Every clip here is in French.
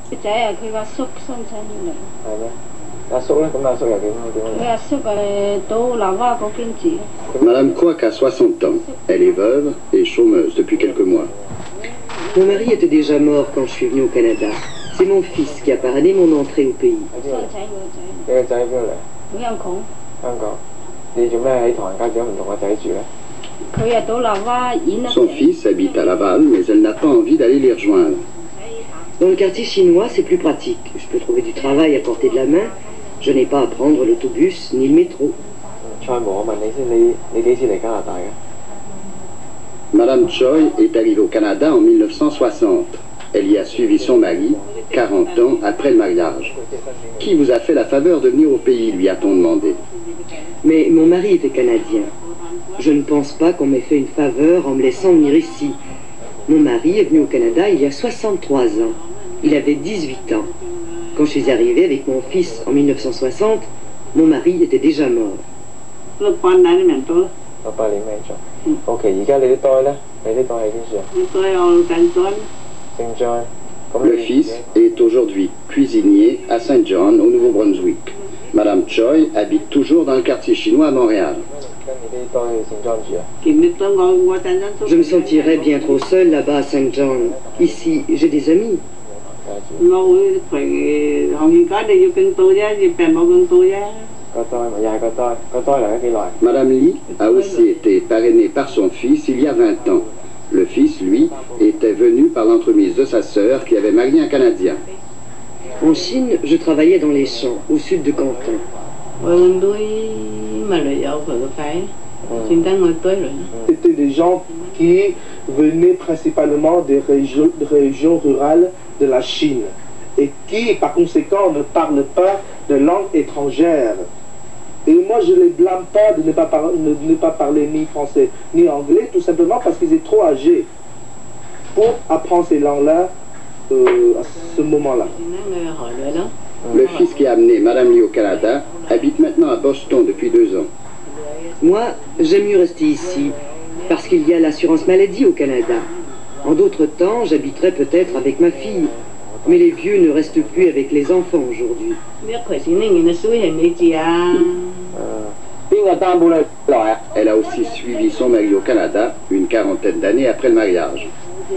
Madame Kwak a 60 ans. Elle est veuve et chômeuse depuis quelques mois. Mon mari était déjà mort quand je suis venue au Canada. C'est mon fils qui a parrainé mon entrée au pays. Son fils habite à Laval, mais elle n'a pas envie d'aller les rejoindre. Dans le quartier chinois, c'est plus pratique. Je peux trouver du travail à portée de la main. Je n'ai pas à prendre l'autobus ni le métro. Madame Choi est arrivée au Canada en 1960. Elle y a suivi son mari, 40 ans après le mariage. Qui vous a fait la faveur de venir au pays, lui a-t-on demandé. Mais mon mari était canadien. Je ne pense pas qu'on m'ait fait une faveur en me laissant venir ici. Mon mari est venu au Canada il y a 63 ans. Il avait 18 ans. Quand je suis arrivée avec mon fils en 1960, mon mari était déjà mort. Le fils est aujourd'hui cuisinier à Saint John, au Nouveau-Brunswick. Madame Choi habite toujours dans le quartier chinois à Montréal. Je me sentirais bien trop seule là-bas à Saint John. Ici, j'ai des amis. Madame Lee a aussi été parrainée par son fils il y a 20 ans. Le fils, lui, était venu par l'entremise de sa sœur qui avait marié un Canadien. En Chine, je travaillais dans les champs, au sud de Canton. C'était des gens qui venaient principalement des régions rurales de la Chine et qui, par conséquent, ne parlent pas de langue étrangère. Et moi, je ne les blâme pas de ne pas parler ni français ni anglais, tout simplement parce qu'ils étaient trop âgés pour apprendre ces langues-là à ce moment-là. Le fils qui a amené Madame Lee au Canada habite maintenant à Boston depuis 2 ans. Moi, j'aime mieux rester ici, parce qu'il y a l'assurance maladie au Canada. En d'autres temps, j'habiterais peut-être avec ma fille, mais les vieux ne restent plus avec les enfants aujourd'hui. Elle a aussi suivi son mari au Canada une quarantaine d'années après le mariage.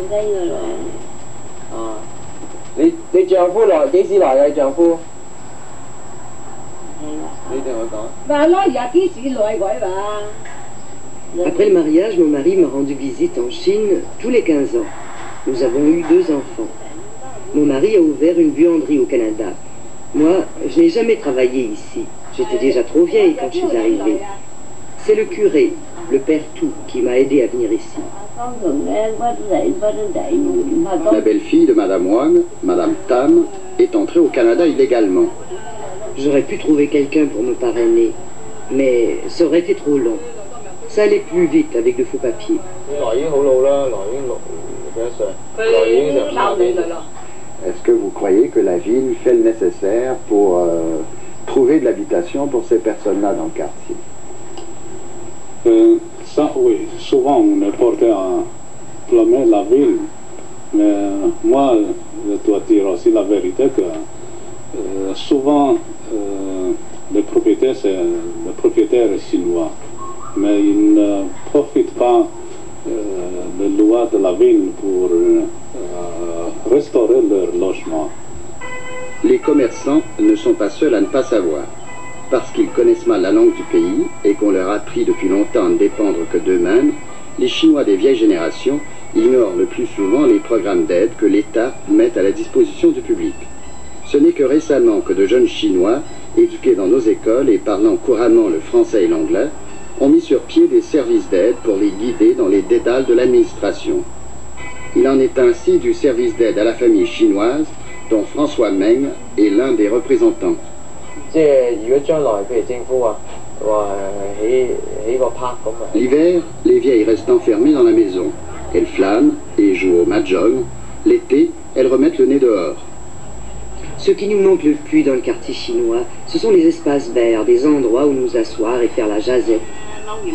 Après le mariage, mon mari m'a rendu visite en Chine tous les 15 ans. Nous avons eu 2 enfants. Mon mari a ouvert une buanderie au Canada. Moi, je n'ai jamais travaillé ici. J'étais déjà trop vieille quand je suis arrivée. C'est le curé, le père Tout, qui m'a aidé à venir ici. La belle-fille de Madame Wang, Madame Tam, est entrée au Canada illégalement. J'aurais pu trouver quelqu'un pour me parrainer, mais ça aurait été trop long. Ça allait plus vite avec de faux papiers. Est-ce que vous croyez que la ville fait le nécessaire pour trouver de l'habitation pour ces personnes-là dans le quartier? Ça, oui. Souvent, on est porté à blâmer la ville. Mais moi, je dois dire aussi la vérité que souvent, les propriétaires, c'est les propriétaires chinois. Mais ils ne profitent pas des lois de la ville pour restaurer leur logement. Les commerçants ne sont pas seuls à ne pas savoir. Parce qu'ils connaissent mal la langue du pays et qu'on leur a appris depuis longtemps à ne dépendre que d'eux-mêmes, les Chinois des vieilles générations ignorent le plus souvent les programmes d'aide que l'État met à la disposition du public. Ce n'est que récemment que de jeunes Chinois, éduqués dans nos écoles et parlant couramment le français et l'anglais, ont mis sur pied des services d'aide pour les guider dans les dédales de l'administration. Il en est ainsi du service d'aide à la famille chinoise, dont François Meng est l'un des représentants. L'hiver, les vieilles restent enfermées dans la maison. Elles flânent et jouent au mahjong. L'été, elles remettent le nez dehors. Ce qui nous manque le plus dans le quartier chinois, ce sont les espaces verts, des endroits où nous asseoir et faire la jasette.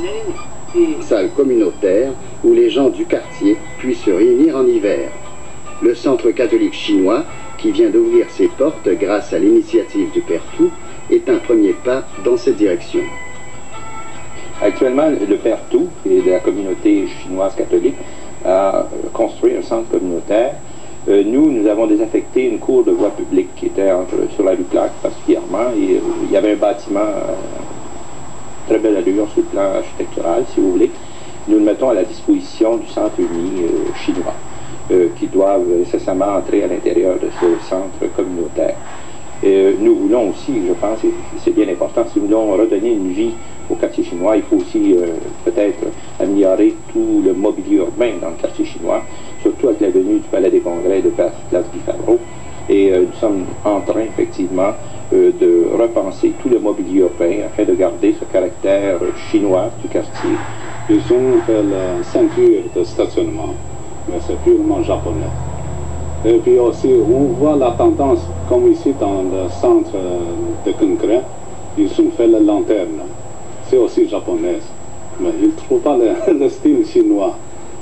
Salle communautaire où les gens du quartier puissent se réunir en hiver. Le Centre catholique chinois, qui vient d'ouvrir ses portes grâce à l'initiative du Père Tout, est un premier pas dans cette direction. Actuellement, le Père Tout, qui est de la communauté chinoise catholique, a construit un centre communautaire. Nous avons désaffecté une cour de voie publique qui était sur la rue Clark particulièrement. Et, il y avait un bâtiment très belle allure sur le plan architectural, si vous voulez. Nous le mettons à la disposition du centre uni chinois, qui doivent nécessairement entrer à l'intérieur de ce centre communautaire. Nous voulons aussi, je pense, et c'est bien important, si nous voulons redonner une vie au quartier chinois, il faut aussi peut-être améliorer tout le mobilier urbain dans le quartier chinois, surtout avec la venue du Palais des Congrès de Place Guy Favreau. Et nous sommes en train, effectivement, de repenser tout le mobilier urbain afin de garder ce caractère chinois du quartier. Ils ont fait la ceinture de stationnement, mais c'est purement japonais. Et puis aussi, on voit la tendance, comme ici dans le centre de congrès, ils ont fait la lanterne. C'est aussi japonaise, mais ils ne trouvent pas le style chinois.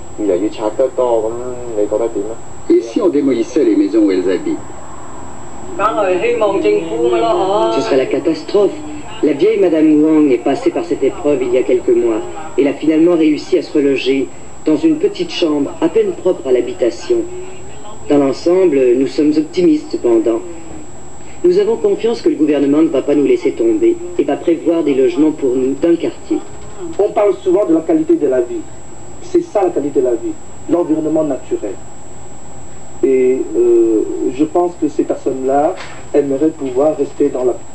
Et si on démolissait les maisons où elles habitent? Ce serait la catastrophe. La vieille Madame Wang est passée par cette épreuve il y a quelques mois. Elle a finalement réussi à se reloger dans une petite chambre à peine propre à l'habitation. Dans l'ensemble, nous sommes optimistes cependant. Nous avons confiance que le gouvernement ne va pas nous laisser tomber et va prévoir des logements pour nous d'un quartier. On parle souvent de la qualité de la vie. C'est ça la qualité de la vie, l'environnement naturel. Et je pense que ces personnes-là aimeraient pouvoir rester dans la